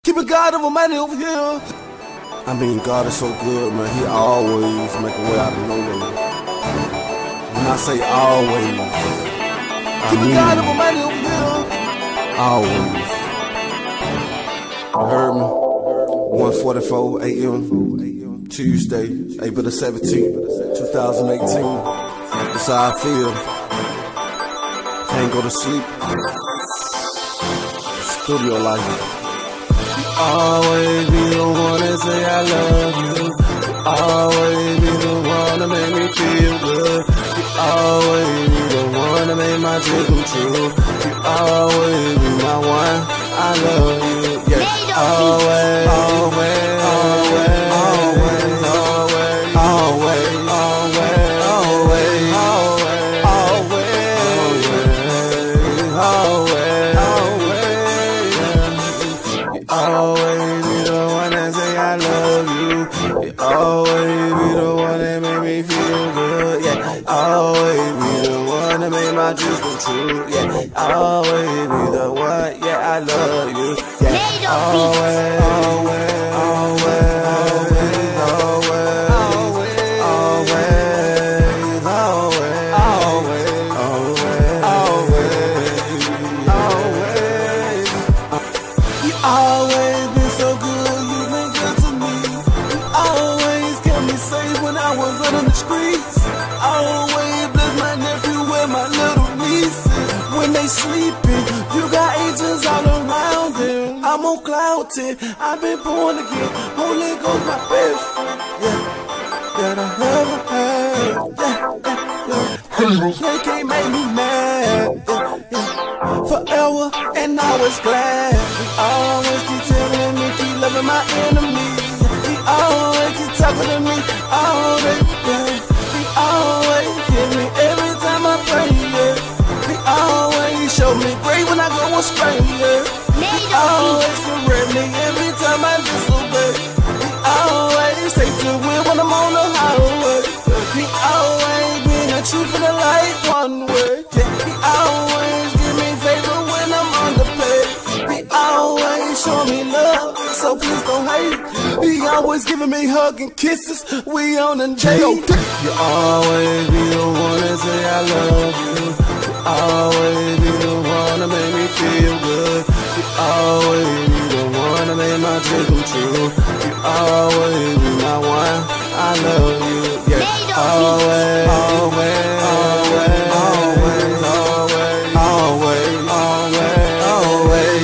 Keeping God over money over here. I mean, God is so good, man. He always make a way out of no way. When I say always, I mean God over money over here. Always. You heard me? 1:44 a.m. Tuesday, April the 17th, 2018. That's how I feel. Can't go to sleep. Studio life. Always be the one that say I love you. Always be the one that make me feel good. You always be the one that make my dreams come true. You always be my one. I love you. Yeah. Always, always, always, always, always, always, always, always, always, always. Always be the one that say I love you. You always be the one that make me feel good. Yeah, always be the one that make my dreams come true. Yeah, always be the one. Yeah, I love you. Yeah, always, always, always, always, always, always, always, always, always. You always been so good, you been good to me. You always kept me safe when I was out on the streets. Always bless my nephew and my little nieces. When they sleeping, you got angels all around them. I'm on cloud 10, I've been born again. Holy Ghost, my best friend. Yeah, that I ever had. Yeah. They can't make me mad. Forever, and I was glad. He always keep telling me, keep loving my enemies. He always keep talking to me all day. Yeah. He always hear me every time I pray. Yeah. He always show me great when I go astray. Yeah. He always correct me every time I disobey. He always say to win when I'm on the highway. He always been the truth and the light one way. Yeah. He always give me favor when I'm underpaid. He always show me love, so please don't hate. He always giving me hugs and kisses. We on a date. You always be the one that say I love you. You always be the one that make me feel good. You always be the one that make my dreams come true. You always be my one. I love you. Yeah. Always, always, always, always, always, always, always,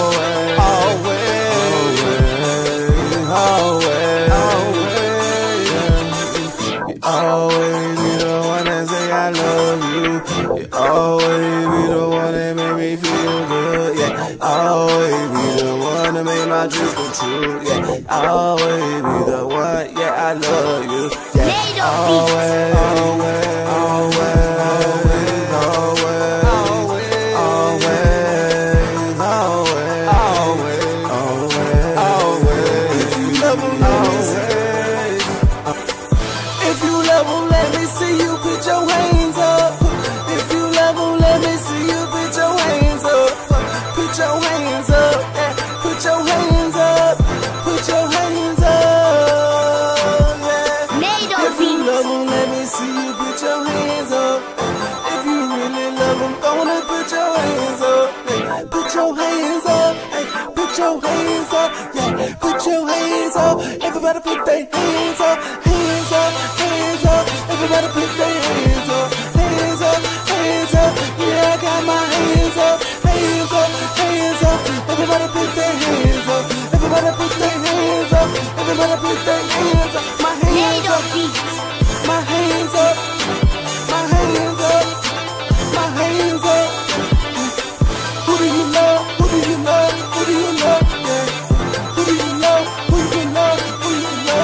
always, always, always. You always be the one that say I love you. You always be the one that make me feel good. Yeah, always be the one that make my dreams come true. Yeah, always be the one. Yeah, I love you. Yeah, always, always, always, always, always, always, always, always. If you love him, always. If you love him, let me see you put your hands up. If you love him, let me see you put your hands up. Put your hands up, yeah. Put your hands up. Put your hands up, yeah. If you love him, let me see you put your hands up. If you really love him, gonna put your hands up. Hey, put your hands up, hey, put your hands up, yeah. Put your hands up. Everybody put their hands up, hands up, hands up. Everybody put their hands up, hands up, hands up. Yeah, I got my hands up, hands up, hands up. Everybody put their hands up, everybody put their hands up, everybody put their hands up. My hands up, my hands up, my hands up, my hands up. Who do you love? Who do you love? Who do you love? Yeah. Who do you love? Who do you love? Who do you love?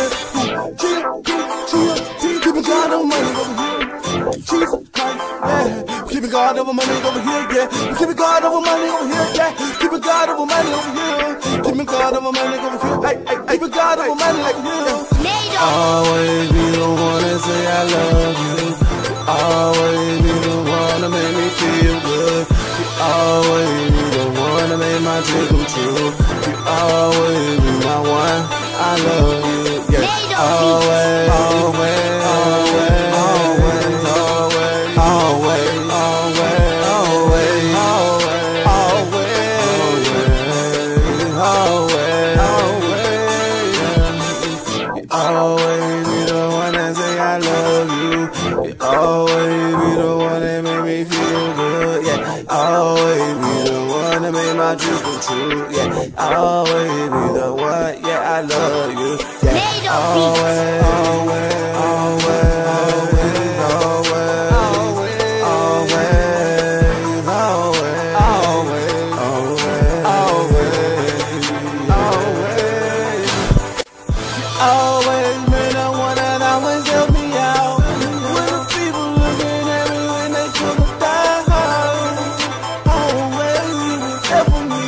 Yeah. Keeping God over money over here. Jesus Christ, yeah. Keeping God over money over here, yeah. Keeping God over money over here, yeah. Keeping God over money over here. Keeping God over money over here. Hey, hey, keeping God over money over here. Always be the one that say I love you. Always be the one that make me feel good. You always be the one that make my dreams come true. You always love you, yeah. Always, always, always, always, always, always, always, always, always, always be the one that say I love you. You always be the one that make me feel good, yeah. Always be the one that make my dreams come true, yeah. Always be the one, yeah, I love you, yeah. Always, always, always, always, always, always, always, always been the one that always help me out. When the people looking at me when they could have died, always you was there for me.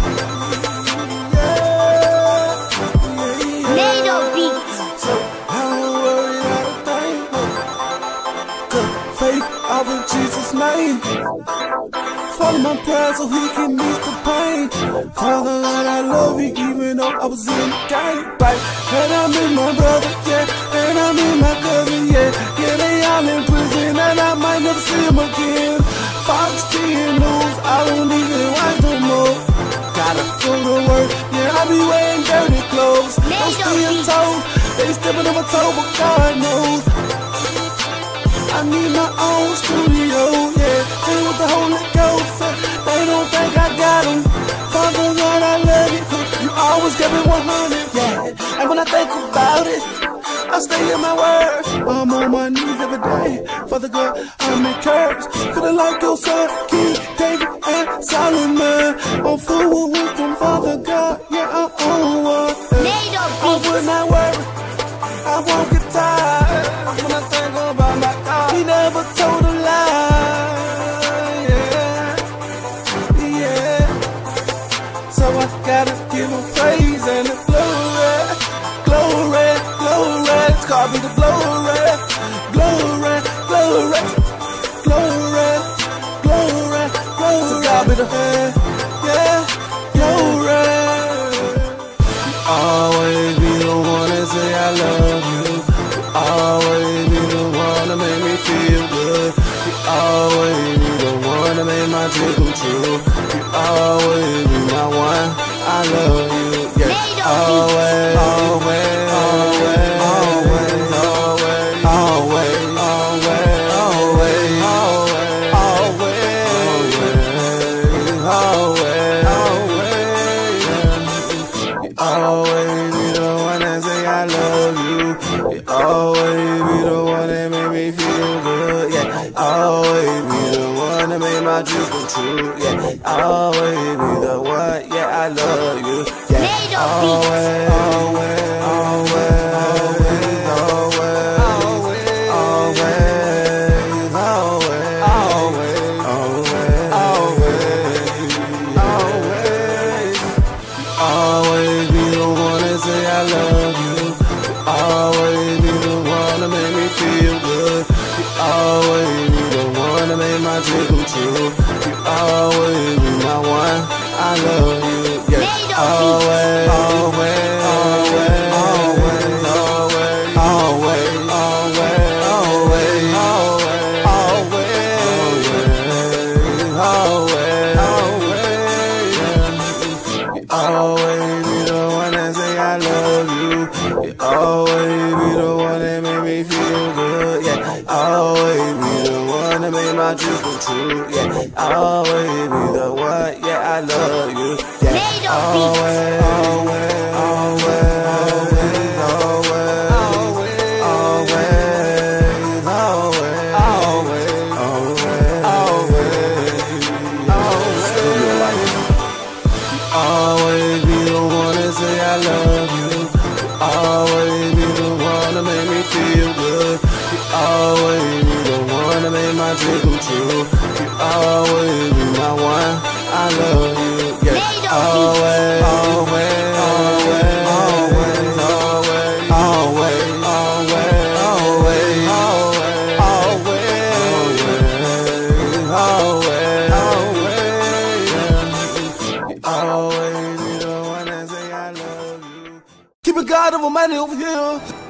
Nado Beats. So I don't worry about a thing. Cause faith out in Jesus' name. Follow my prayer so he can ease the pain. Father God, I love you even though I was in the game, right? And I miss my brother, yeah. And I miss my cousin, yeah. Yeah, they all in prison and I might never see them again. Fox 10 News, I don't even watch no more. Gotta go to work, yeah, I be wearing dirty clothes. I'm still told, they stepping on my toe, but God knows I need my own studio, yeah. And with the Holy Ghost, they don't think I got them. Father God, I love you, you always kept it 100, yeah. And when I think about it, I stay in my word. I'm on my knees every day. Father God, I'm encouraged. Feeling like your son, King David and Solomon. I'm full of wisdom, Father God, yeah, I'm on one. I would not worry, I won't get tired. When I think about my God, he never told a lie, yeah, yeah. So I gotta give him praise and the glory, glory, glory. It's called me the glory, glory, glory, glory, glory, glory. So God be the yeah, glory. Always be the one that say I love you. Always be the one that make me feel good. You always be the one that make my dreams come true. You always be my one. I love you, yeah. Always, always, always, always, always, always, always, always, always, always, always be the one that say I love you. You always be the one that make me feel good, yeah. Always be the one that make my dreams come true, yeah. Always be the one, yeah, I love you, yeah. Always, always, always, always, always, always, always, always, always be the one that say I love you. Always be the one that make me feel good. You always be the one that make my dreams come true. You always be my one. I love you, yeah. Always, always, always, always, always, always, always, always, always, always, always be the one that say I love you. You always be the one that make me feel good, yeah. Always be the one that make my dreams come true, yeah. Always be the one, yeah, I love you, yeah. Always, always, always, always, always, always, always be the one that say I love you. Always be the one that make me feel good. You always be the one that make my dreams come true. You always be my one. I love you, yeah. Always. keep it God over money over here.